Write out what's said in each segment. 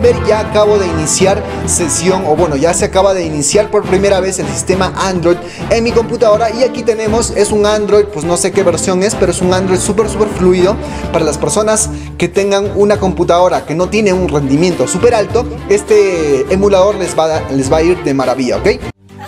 ver, ya acabo de iniciar sesión, o bueno, ya se acaba de iniciar por primera vez el sistema Android en mi computadora. Y aquí tenemos, es un Android, pues no sé qué versión es, pero es un Android súper fluido. Para las personas que tengan una computadora que no tiene un rendimiento súper alto, este emulador les va a ir de maravilla, ¿ok?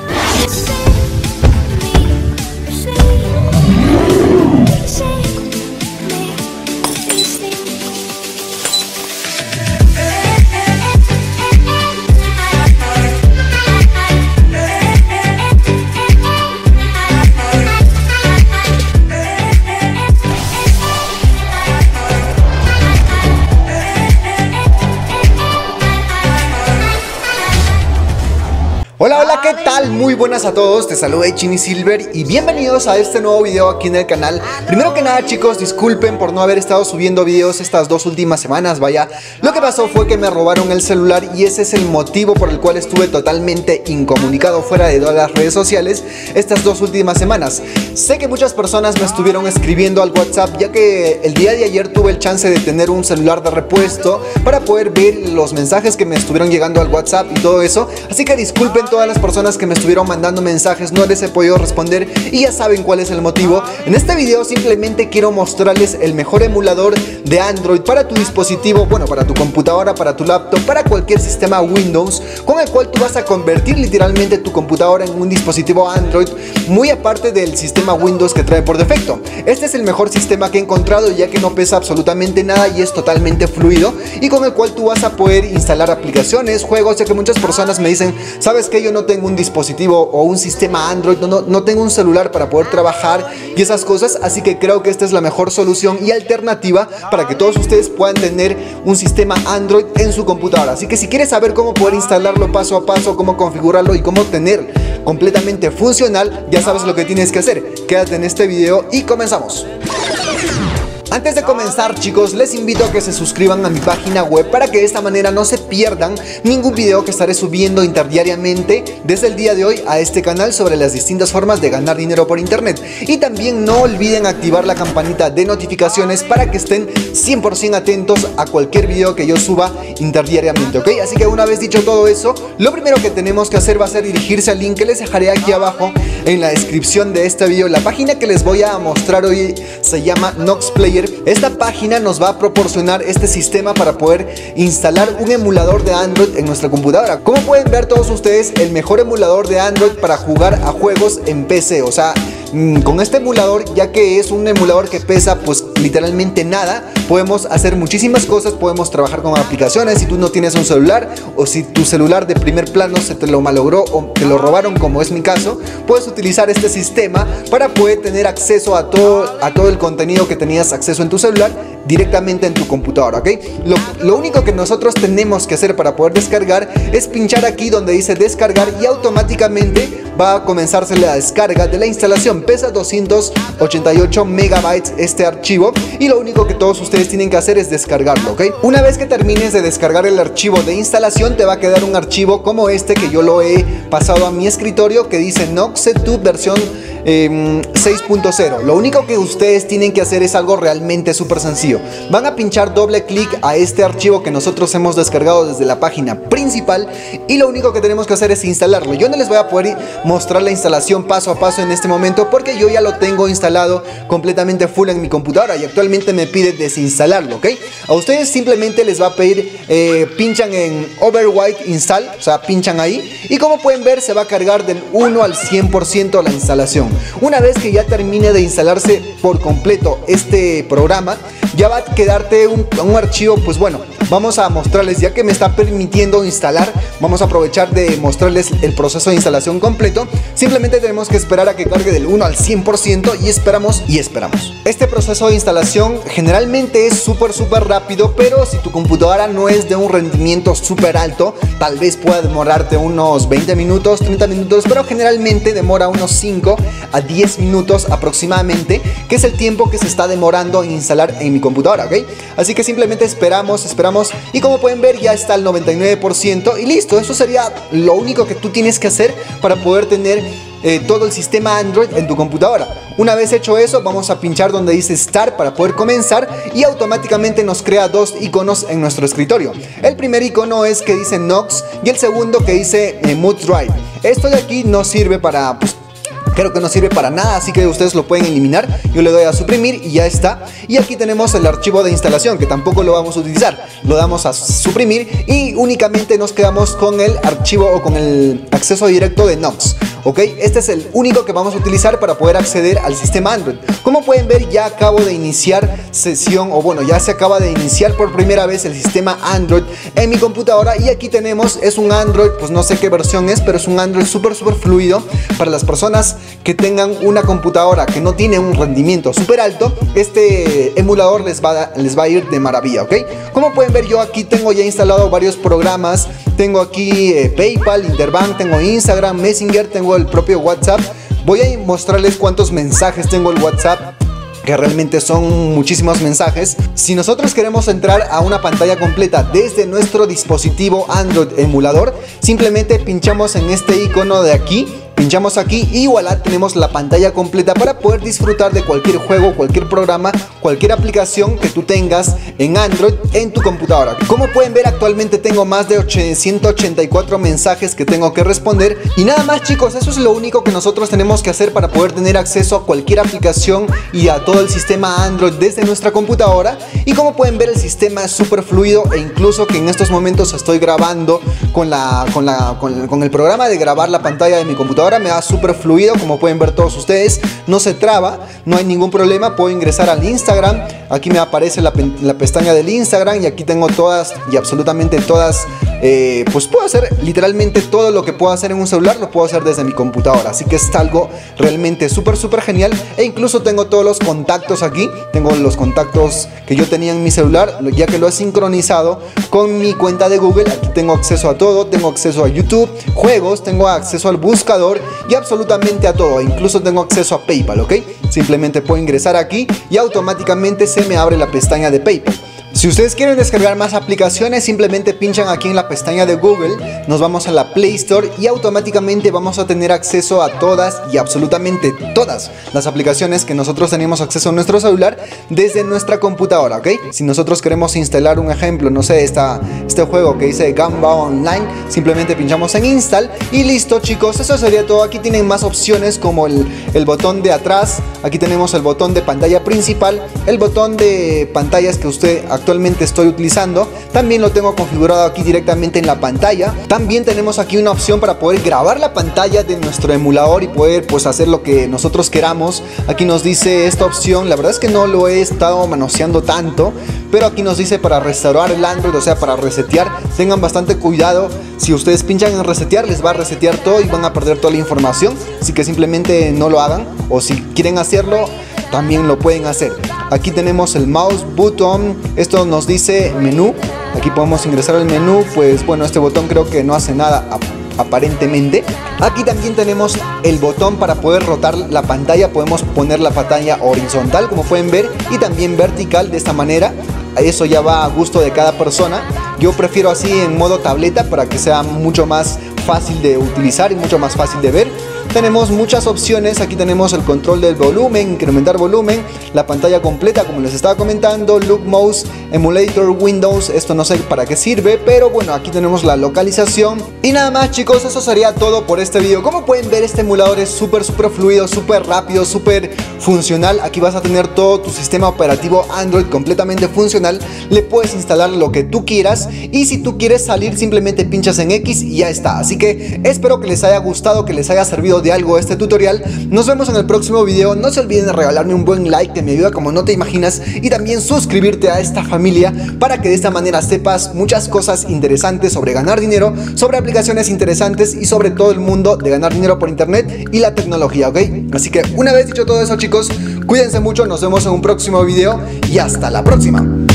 Hola, ¿qué tal? Muy buenas a todos, te saluda Chini Silver y bienvenidos a este nuevo video aquí en el canal. Primero que nada, chicos, disculpen por no haber estado subiendo videos estas dos últimas semanas, vaya. Lo que pasó fue que me robaron el celular y ese es el motivo por el cual estuve totalmente incomunicado fuera de todas las redes sociales estas dos últimas semanas. Sé que muchas personas me estuvieron escribiendo al WhatsApp, ya que el día de ayer tuve el chance de tener un celular de repuesto para poder ver los mensajes que me estuvieron llegando al WhatsApp y todo eso. Así que disculpen todas las personas que me estuvieron mandando mensajes, no les he podido responder y ya saben cuál es el motivo. En este video simplemente quiero mostrarles el mejor emulador de Android para tu dispositivo, bueno, para tu computadora, para tu laptop, para cualquier sistema Windows, con el cual tú vas a convertir literalmente tu computadora en un dispositivo Android, muy aparte del sistema Windows que trae por defecto. Este es el mejor sistema que he encontrado, ya que no pesa absolutamente nada y es totalmente fluido, y con el cual tú vas a poder instalar aplicaciones, juegos, ya que muchas personas me dicen, ¿sabes qué? Yo no tengo un dispositivo o un sistema Android, no tengo un celular para poder trabajar y esas cosas, así que creo que esta es la mejor solución y alternativa para que todos ustedes puedan tener un sistema Android en su computadora. Así que si quieres saber cómo poder instalarlo paso a paso, cómo configurarlo y cómo tener completamente funcional, ya sabes lo que tienes que hacer. Quédate en este video y comenzamos. Antes de comenzar, chicos, les invito a que se suscriban a mi página web para que de esta manera no se pierdan ningún video que estaré subiendo interdiariamente desde el día de hoy a este canal sobre las distintas formas de ganar dinero por internet. Y también no olviden activar la campanita de notificaciones para que estén 100% atentos a cualquier video que yo suba interdiariamente, ¿ok? Así que una vez dicho todo eso, lo primero que tenemos que hacer va a ser dirigirse al link que les dejaré aquí abajo en la descripción de este video. La página que les voy a mostrar hoy se llama Nox Player. Esta página nos va a proporcionar este sistema para poder instalar un emulador de Android en nuestra computadora. Como pueden ver todos ustedes, el mejor emulador de Android para jugar a juegos en PC. O sea, con este emulador, ya que es un emulador que pesa pues literalmente nada, podemos hacer muchísimas cosas, podemos trabajar con aplicaciones. Si tú no tienes un celular o si tu celular de primer plano se te lo malogró o te lo robaron, como es mi caso, puedes utilizar este sistema para poder tener acceso a todo el contenido que tenías acceso en tu celular directamente en tu computadora, ¿ok? Lo único que nosotros tenemos que hacer para poder descargar es pinchar aquí donde dice descargar y automáticamente va a comenzarse la descarga de la instalación. Pesa 288 megabytes este archivo y lo único que todos ustedes tienen que hacer es descargarlo, ¿ok? Una vez que termines de descargar el archivo de instalación, te va a quedar un archivo como este que yo lo he pasado a mi escritorio, que dice Nox Setup versión 6.0. Lo único que ustedes tienen que hacer es algo realmente súper sencillo. Van a pinchar doble clic a este archivo que nosotros hemos descargado desde la página principal y lo único que tenemos que hacer es instalarlo. Yo no les voy a poder mostrar la instalación paso a paso en este momento porque yo ya lo tengo instalado completamente full en mi computadora y actualmente me pide desinstalarlo, ¿ok? A ustedes simplemente les va a pedir, pinchan en Overwrite Install, o sea, pinchan ahí y como pueden ver se va a cargar del 1 al 100% la instalación. Una vez que ya termine de instalarse por completo este programa, ya va a quedarte un archivo, pues bueno, vamos a mostrarles, ya que me está permitiendo instalar, vamos a aprovechar de mostrarles el proceso de instalación completo. Simplemente tenemos que esperar a que cargue del 1 al 100% y esperamos y esperamos. Este proceso de instalación generalmente es súper rápido, pero si tu computadora no es de un rendimiento súper alto, tal vez pueda demorarte unos 20 minutos, 30 minutos, pero generalmente demora unos 5 a 10 minutos aproximadamente, que es el tiempo que se está demorando en instalar en mi computadora, ¿ok? Así que simplemente esperamos y como pueden ver ya está al 99% y listo. Eso sería lo único que tú tienes que hacer para poder tener todo el sistema Android en tu computadora. Una vez hecho eso, vamos a pinchar donde dice Start para poder comenzar y automáticamente nos crea dos iconos en nuestro escritorio. El primer icono es que dice Knox y el segundo que dice Mood Drive. Esto de aquí no sirve para... creo que no sirve para nada, así que ustedes lo pueden eliminar. Yo le doy a suprimir y ya está. Y aquí tenemos el archivo de instalación, que tampoco lo vamos a utilizar. Lo damos a suprimir y únicamente nos quedamos con el archivo o con el acceso directo de Knox. ¿Ok? Este es el único que vamos a utilizar para poder acceder al sistema Android. Como pueden ver, ya acabo de iniciar sesión, o bueno, ya se acaba de iniciar por primera vez el sistema Android en mi computadora. Y aquí tenemos, es un Android, pues no sé qué versión es, pero es un Android súper fluido. Para las personas que tengan una computadora que no tiene un rendimiento súper alto, este emulador les va a ir de maravilla, ¿ok? Como pueden ver, yo aquí tengo ya instalado varios programas. Tengo aquí PayPal, Interbank, tengo Instagram, Messenger, tengo el propio WhatsApp. Voy a mostrarles cuántos mensajes tengo el WhatsApp, que realmente son muchísimos mensajes. Si nosotros queremos entrar a una pantalla completa desde nuestro dispositivo Android emulador, simplemente pinchamos en este icono de aquí. Pinchamos aquí y voilà, tenemos la pantalla completa para poder disfrutar de cualquier juego, cualquier programa, cualquier aplicación que tú tengas en Android en tu computadora. Como pueden ver, actualmente tengo más de 184 mensajes que tengo que responder. Y nada más, chicos, eso es lo único que nosotros tenemos que hacer para poder tener acceso a cualquier aplicación y a todo el sistema Android desde nuestra computadora. Y como pueden ver, el sistema es súper fluido, e incluso que en estos momentos estoy grabando con el programa de grabar la pantalla de mi computadora. Me va súper fluido, como pueden ver todos ustedes, no se traba, no hay ningún problema. Puedo ingresar al Instagram, aquí me aparece la pestaña del Instagram y aquí tengo todas y absolutamente todas, pues puedo hacer literalmente todo lo que puedo hacer en un celular, lo puedo hacer desde mi computadora, así que es algo realmente súper genial. E incluso tengo todos los contactos aquí, tengo los contactos que yo tenía en mi celular, ya que lo he sincronizado con mi cuenta de Google. Aquí tengo acceso a todo, tengo acceso a YouTube, juegos, tengo acceso al buscador y absolutamente a todo, incluso tengo acceso a PayPal, ¿ok? Simplemente puedo ingresar aquí y automáticamente se me abre la pestaña de PayPal. Si ustedes quieren descargar más aplicaciones, simplemente pinchan aquí en la pestaña de Google, nos vamos a la Play Store y automáticamente vamos a tener acceso a todas y absolutamente todas las aplicaciones que nosotros tenemos acceso a nuestro celular desde nuestra computadora, ¿ok? Si nosotros queremos instalar un ejemplo, no sé, este juego que dice Gamba Online, simplemente pinchamos en Install y listo, chicos, eso sería todo. Aquí tienen más opciones como el botón de atrás, aquí tenemos el botón de pantalla principal, el botón de pantallas que usted actualmente estoy utilizando, también lo tengo configurado aquí directamente en la pantalla. También tenemos aquí una opción para poder grabar la pantalla de nuestro emulador y poder pues hacer lo que nosotros queramos. Aquí nos dice esta opción, la verdad es que no lo he estado manoseando tanto, pero aquí nos dice para restaurar el Android, o sea, para resetear. Tengan bastante cuidado, si ustedes pinchan en resetear les va a resetear todo y van a perder toda la información, así que simplemente no lo hagan, o si quieren hacerlo también lo pueden hacer. Aquí tenemos el mouse button, esto nos dice menú, aquí podemos ingresar al menú. Pues bueno, este botón creo que no hace nada aparentemente. Aquí también tenemos el botón para poder rotar la pantalla, podemos poner la pantalla horizontal como pueden ver y también vertical de esta manera. Eso ya va a gusto de cada persona. Yo prefiero así en modo tableta para que sea mucho más fácil de utilizar y mucho más fácil de ver. Tenemos muchas opciones, aquí tenemos el control del volumen, incrementar volumen, la pantalla completa como les estaba comentando, Look Mouse, Emulator, Windows, esto no sé para qué sirve, pero bueno, aquí tenemos la localización. Y nada más, chicos, eso sería todo por este video. Como pueden ver, este emulador es súper fluido, súper rápido, súper funcional. Aquí vas a tener todo tu sistema operativo Android completamente funcional, le puedes instalar lo que tú quieras y si tú quieres salir simplemente pinchas en X y ya está. Así que espero que les haya gustado, que les haya servido de algo este tutorial. Nos vemos en el próximo video. No se olviden de regalarme un buen like, que me ayuda como no te imaginas, y también suscribirte a esta familia para que de esta manera sepas muchas cosas interesantes sobre ganar dinero, sobre aplicaciones interesantes y sobre todo el mundo de ganar dinero por internet y la tecnología, ¿ok? Así que una vez dicho todo eso, chicos, cuídense mucho, nos vemos en un próximo video y hasta la próxima.